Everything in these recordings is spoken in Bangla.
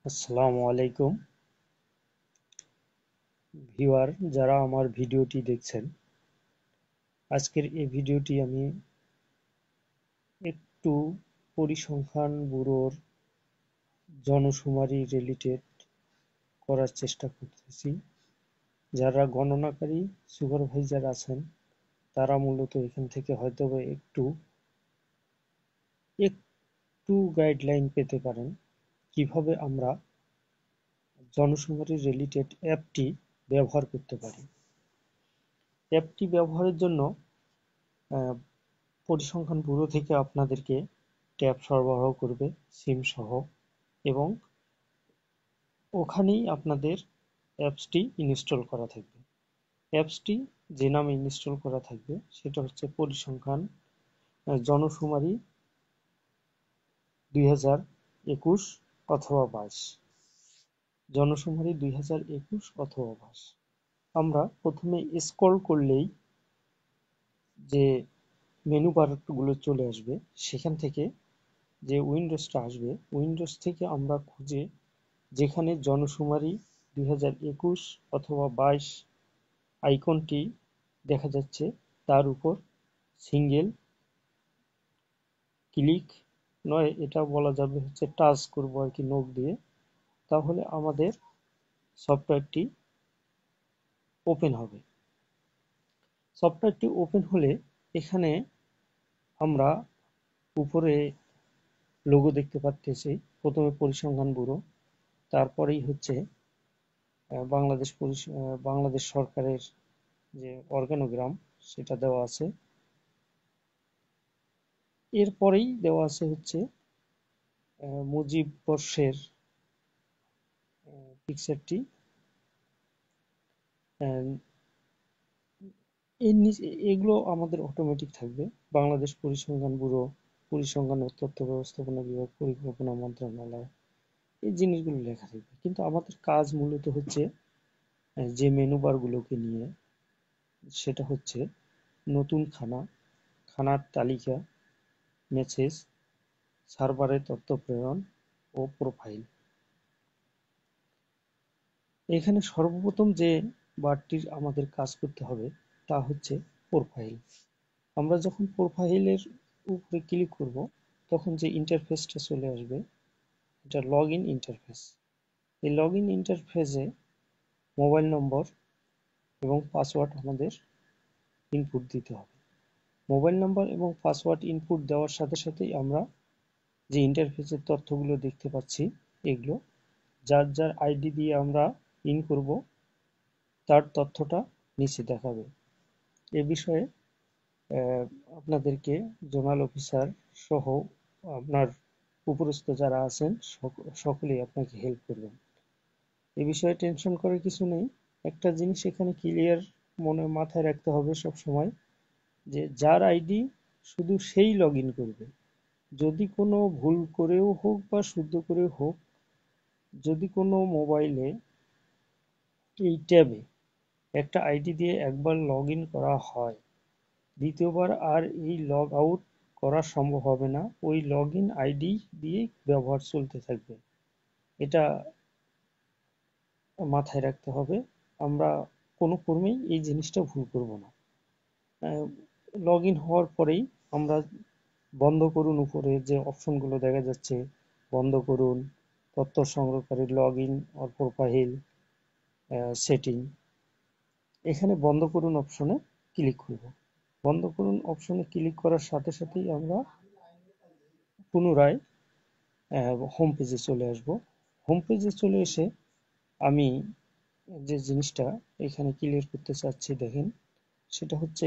আসসালামু আলাইকুম ভিউয়ার যারা আমার ভিডিওটি দেখছেন। আজকের এই ভিডিওটি আমি একটু পরিসংখ্যান ব্যুরোর জনশুমারি রিলেটেড করার চেষ্টা করতেছি। যারা গণনাকারী সুপারভাইজার আছেন তারা মূলত এখান থেকে হয়তোবা একটু গাইডলাইন পেতে পারেন কিভাবে আমরা জনশুমারি রিলেটেড অ্যাপটি ব্যবহার করতে পারি। অ্যাপটি ব্যবহারের জন্য পরিসংখ্যান ব্যুরো থেকে আপনাদেরকে ট্যাব সরবরাহ করবে সিম সহ, এবং ওখানেই আপনাদের অ্যাপসটি ইনস্টল করা থাকবে। অ্যাপসটি যে নামে ইনস্টল করা থাকবে সেটা হচ্ছে পরিসংখ্যান জনশুমারি 2021 অথবা 22। জনশুমারি 2021 অথবা 22 আমরা প্রথমে স্ক্রল করলেই যে মেনু বারগুলো চলে আসবে, সেখান থেকে যে উইন্ডোজটা আসবে উইন্ডোজ থেকে আমরা খুঁজে যেখানে জনশুমারি 2021 অথবা 22 আইকনটি দেখা যাচ্ছে তার উপর সিঙ্গেল ক্লিক নয়, এটা বলা যাবে হচ্ছে টাচ করব আর কি, নখ দিয়ে। তাহলে আমাদের সফটওয়্যারটি ওপেন হবে। সফটওয়্যারটি ওপেন হলে এখানে আমরা উপরে লোগো দেখতে পাচ্ছি। প্রথমে পরিসংখ্যান ব্যুরো, তারপরেই হচ্ছে বাংলাদেশ সরকারের যে অর্গানোগ্রাম সেটা দেওয়া আছে। এরপরেই দেওয়া আছে হচ্ছে মুজিব বর্ষের পিকচারটি। এগুলো আমাদের অটোমেটিক থাকবে। বাংলাদেশ পরিসংখ্যান ব্যুরো, পরিসংখ্যান ও তথ্য ব্যবস্থাপনা বিভাগ, পরিকল্পনা মন্ত্রণালয়, এই জিনিসগুলো লেখা থাকবে। কিন্তু আমাদের কাজ মূলত হচ্ছে যে মেনু বারগুলোকে নিয়ে, সেটা হচ্ছে নতুন খানা, খানার তালিকা, মেসেজ, সার্ভারে তথ্য প্রেরণ ও প্রোফাইল। এখানে সর্বপ্রথম যে বারটির আমাদের কাজ করতে হবে তা হচ্ছে প্রোফাইল। আমরা যখন প্রোফাইলের উপরে ক্লিক করব তখন যে ইন্টারফেসটা চলে আসবে এটা লগ ইন ইন্টারফেস। এই লগ ইন ইন্টারফেসে মোবাইল নম্বর এবং পাসওয়ার্ড আমাদের ইনপুট দিতে হবে। মোবাইল নম্বর এবং পাসওয়ার্ড ইনপুট দেওয়ার সাথে সাথেই আমরা যে ইন্টারফেসের তথ্যগুলো দেখতে পাচ্ছি, এগুলো যার যার আইডি দিয়ে আমরা ইন করব তার তথ্যটা নিচে দেখাবে। এ বিষয়ে আপনাদেরকে জোনাল অফিসার সহ আপনার উপরস্থ যারা আছেন সকলেই আপনাকে হেল্প করবেন। এ বিষয়ে টেনশন করার কিছু নেই। একটা জিনিস এখানে ক্লিয়ার মাথায় রাখতে হবে সব সময়, যে যার আইডি শুধু সেই লগ ইন করবে। যদি কোনো ভুল করেও হোক বা শুদ্ধ করেও হোক, যদি কোনো মোবাইলে এই ট্যাবে একটা আইডি দিয়ে একবার লগ ইন করা হয়, দ্বিতীয়বার আর এই লগ আউট করা সম্ভব হবে না। ওই লগ ইন আইডি দিয়েই ব্যবহার চলতে থাকবে। এটা মাথায় রাখতে হবে। আমরা কোনো ক্রমেই এই জিনিসটা ভুল করব না। লগ ইন হওয়ার পরেই আমরা বন্ধ করুন, উপরে যে অপশনগুলো দেখা যাচ্ছে, বন্ধ করুন, তথ্য সংগ্রহকারী, log in or profile, setting, এখানে বন্ধ করুন অপশনে ক্লিক করব। বন্ধ করুন অপশনে ক্লিক করার সাথে সাথেই আমরা পুনরায় হোম পেজে চলে আসব। হোম পেজে চলে এসে আমি যে জিনিসটা এখানে ক্লিয়ার করতে চাচ্ছি দেখেন, সেটা হচ্ছে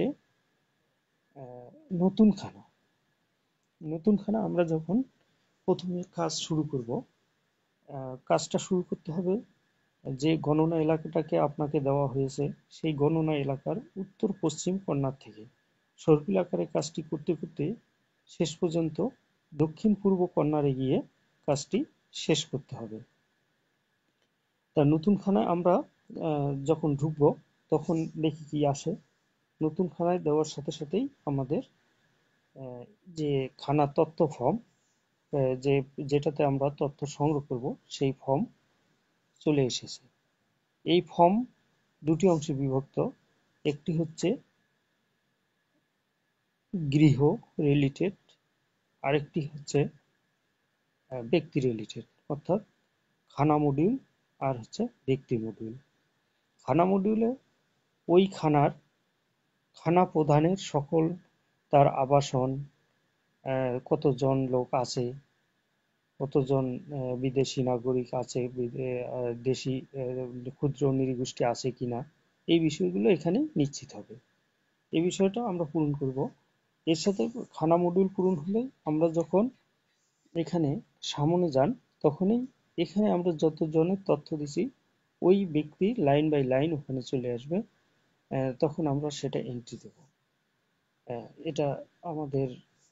নতুন খানা। নতুন খানা আমরা যখন প্রথমে কাজ শুরু করব, কাজটা শুরু করতে হবে যে গণনা এলাকাটাকে আপনাকে দেওয়া হয়েছে সেই গণনা এলাকার উত্তর পশ্চিম কর্নার থেকে সর্পিল আকারে কাজটি করতে করতে শেষ পর্যন্ত দক্ষিণ পূর্ব কর্নারে গিয়ে কাজটি শেষ করতে হবে। তা নতুন খানায় আমরা যখন ঢুকবো তখন দেখি কি আসে। নতুন খানায় দেওয়ার সাথে সাথেই আমাদের যে খানা তথ্য ফর্ম যে যেটাতে আমরা তথ্য সংগ্রহ করব সেই ফর্ম চলে এসেছে। এই ফর্ম দুটি অংশে বিভক্ত। একটি হচ্ছে গৃহ রিলেটেড, আরেকটি হচ্ছে ব্যক্তি রিলেটেড, অর্থাৎ খানা মডিউল আর হচ্ছে ব্যক্তি মডিউল। খানা মডিউলে ওই খানা প্রধানের সকল, তার আবাসন, কতজন লোক আছে, কতজন বিদেশি নাগরিক আছে, দেশি ক্ষুদ্র নৃগোষ্ঠী আছে কিনা, এই বিষয়গুলো এখানে নিশ্চিত হবে। এই বিষয়টা আমরা পূরণ করব। এর সাথে খানা মডিউল পূরণ হলে আমরা যখন এখানে সামনে যান, তখনই এখানে আমরা যত জনের তথ্য দিছি ওই ব্যক্তি লাইন বাই লাইন ওখানে চলে আসবে। তখন আমরা সেটা এন্ট্রি দেব। এটা আমাদের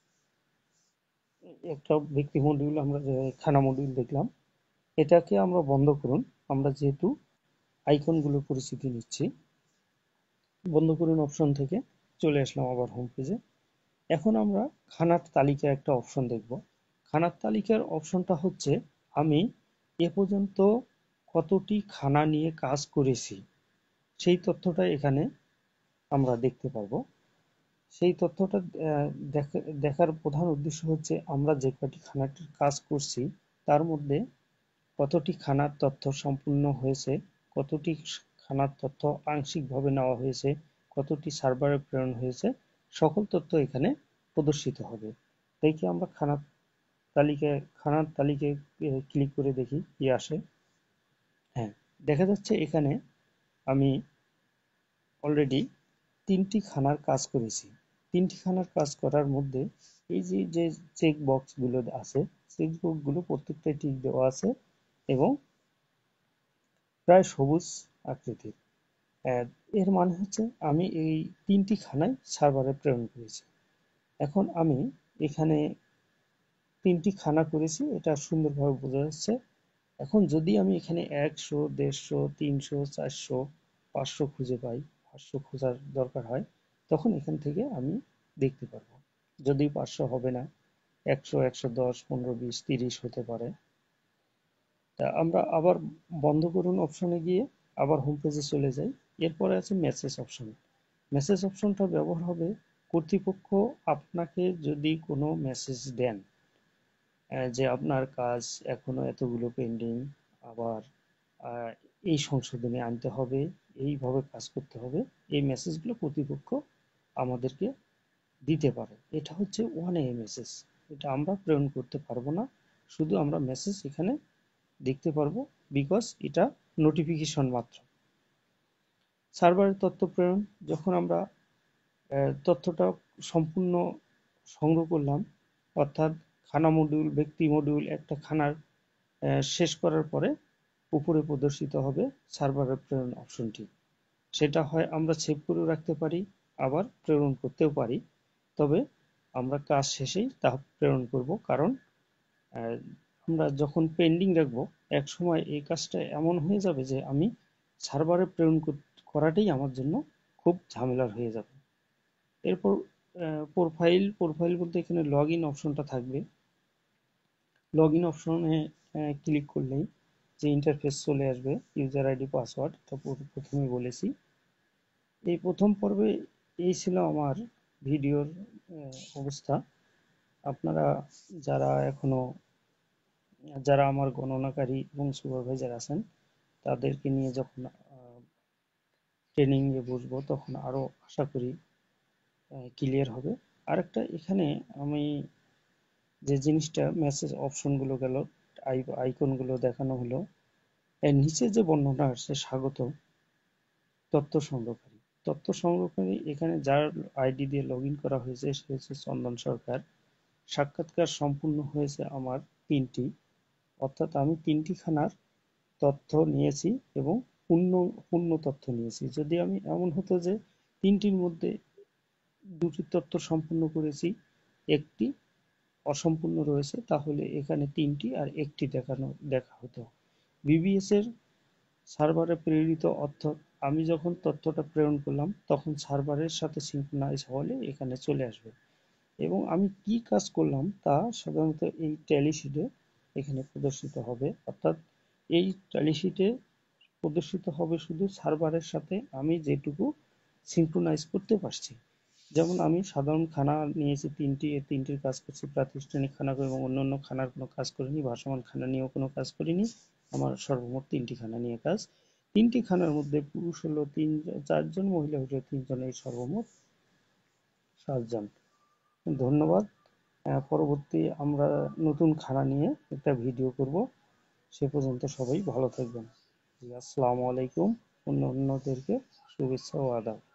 একটা ব্যক্তি মডিউল, আমরা খানা মডিউল দেখলাম। এটাকে আমরা বন্ধ করুন। আমরা যেহেতু আইকনগুলো পরিচিতি নিচ্ছি, বন্ধ করুন অপশন থেকে চলে আসলাম আবার হোম পেজে। এখন আমরা খানার তালিকা একটা অপশন দেখব। খানার তালিকার অপশনটা হচ্ছে আমি এ পর্যন্ত কতটি খানা নিয়ে কাজ করেছি সেই তথ্যটা এখানে আমরা দেখতে পারবো। সেই তথ্যটা দেখার প্রধান উদ্দেশ্য হচ্ছে আমরা যে কটি খানাটির কাজ করছি তার মধ্যে কতটি খানার তথ্য সম্পূর্ণ হয়েছে, কতটি খানার তথ্য আংশিকভাবে নেওয়া হয়েছে, কতটি সার্ভারে প্রেরণ হয়েছে, সকল তথ্য এখানে প্রদর্শিত হবে। দেখি আমরা খানার তালিকায় ক্লিক করে দেখি কি আসে। হ্যাঁ, দেখা যাচ্ছে এখানে আমি অলরেডি ৩টি খানার কাজ করেছি। ৩টি খানার কাজ করার মধ্যে এই যে চেক বক্সগুলো আছে, চেক বক্সগুলো প্রত্যেকটাই টিক দেওয়া আছে এবং প্রায় সবুজ আকৃতির। এর মানে হচ্ছে আমি এই ৩টি খানায় সার্ভারে প্রেরণ করেছি। এখন আমি এখানে ৩টি খানা করেছি, এটা সুন্দরভাবে বোঝা যাচ্ছে। এখন যদি আমি এখানে ১০০, ১৫০, ৩০০, ৪০০, ৫০০ খুঁজে পাই, ৫০০ খোঁজার দরকার হয়, তখন এখান থেকে আমি দেখতে পারবো। যদি ৫০০ হবে না, ১০০, ১১০, ১৫, ২০, ৩০ হতে পারে। তা আমরা আবার বন্ধ করুন অপশনে গিয়ে আবার হোম পেজে চলে যাই। এরপরে আছে মেসেজ অপশন। মেসেজ অপশনটা ব্যবহার হবে কর্তৃপক্ষ আপনাকে যদি কোনো মেসেজ দেন যে আপনার কাজ এখনো এতগুলো পেন্ডিং, আবার এই সংশোধনী আনতে হবে, এইভাবে কাজ করতে হবে, এই মেসেজগুলো কর্তৃপক্ষ আমাদেরকে দিতে পারে। এটা হচ্ছে ওয়ান ওয়ে মেসেজ, এটা আমরা প্রেরণ করতে পারবো না, শুধু আমরা মেসেজ এখানে দেখতে পারবো, বিকজ এটা নোটিফিকেশন মাত্র। সার্ভারের তথ্য প্রেরণ, যখন আমরা তথ্যটা সম্পূর্ণ সংগ্রহ করলাম, অর্থাৎ খানা মডিউল, ব্যক্তি মডিউল একটা খানার শেষ করার পরে উপরে প্রদর্শিত হবে সার্ভারের প্রেরণ অপশনটি। সেটা হয় আমরা সেভ করে রাখতে পারি, আবার প্রেরণ করতেও পারি। তবে আমরা কাজ শেষেই তা প্রেরণ করব, কারণ আমরা যখন পেন্ডিং রাখবো এক সময় এই কাজটা এমন হয়ে যাবে যে আমি সার্ভারে প্রেরণ করাটাই আমার জন্য খুব ঝামেলার হয়ে যাবে। এরপর প্রোফাইল বলতে এখানে লগ ইন অপশনটা থাকবে। লগ ইন অপশনে ক্লিক করলেই যে ইন্টারফেস চলে আসবে, ইউজার আইডি পাসওয়ার্ড, এটা প্রথমে বলেছি। এই প্রথম পর্বে এই ছিল আমার ভিডিওর অবস্থা। আপনারা যারা এখনো যারা আমার গণনাকারী এবং সুপারভাইজার আছেন, তাদেরকে নিয়ে যখন ট্রেনিংয়ে বসবো তখন আরও আশা করি ক্লিয়ার হবে। আরেকটা এখানে আমি যে জিনিসটা, মেসেজ অপশনগুলো গেল, আইকনগুলো দেখানো হলো, এর নিচে যে বর্ণনা আসছে স্বাগত তথ্য সংগ্রহকারী, এখানে যার আইডি দিয়ে লগ ইন করা হয়েছে সে হচ্ছে চন্দন সরকার। সাক্ষাৎকার সম্পূর্ণ হয়েছে আমার ৩টি, অর্থাৎ আমি ৩টি খানার তথ্য নিয়েছি এবং পূর্ণ তথ্য নিয়েছি। যদি আমি এমন হতো যে ৩টির মধ্যে ২টি তথ্য সম্পূর্ণ করেছি, একটি অসম্পূর্ণ রয়েছে, তাহলে এখানে ৩টি আর একটি দেখা হতো। বিবিএস এর সার্ভারে প্রেরিত অর্থ, আমি যখন তথ্যটা প্রেরণ করলাম তখন সার্ভারের সাথে সিঙ্ক্রোনাইজ হলে এখানে চলে আসবে। এবং আমি কি কাজ করলাম তা সাধারণত এই ট্যালি শিটে এখানে প্রদর্শিত হবে। অর্থাৎ এই ট্যালি শিটে প্রদর্শিত হবে শুধু সার্ভারের সাথে আমি যেটুকু সিঙ্ক্রোনাইজ করতে পারছি। যেমন আমি সাধারণ খানা নিয়েছি তিনটি, এই তিনটির কাজ করছি, প্রাতিষ্ঠানিক খানা এবং অন্যান্য খানার কোনো কাজ করিনি, ভাসমান খানা নিয়েও কোনো কাজ করিনি। আমার সর্বমোট তিনটি খানা নিয়ে কাজ। তিনটি খানার মধ্যে পুরুষ হলো চারজন, মহিলা হলো তিনজন, এই সর্বমোট 7 জন। ধন্যবাদ। পরবর্তী আমরা নতুন খানা নিয়ে একটা ভিডিও করব। সে পর্যন্ত সবাই ভালো থাকবেন। আসসালামু আলাইকুম। অন্যদেরকে শুভেচ্ছা ও আদাব।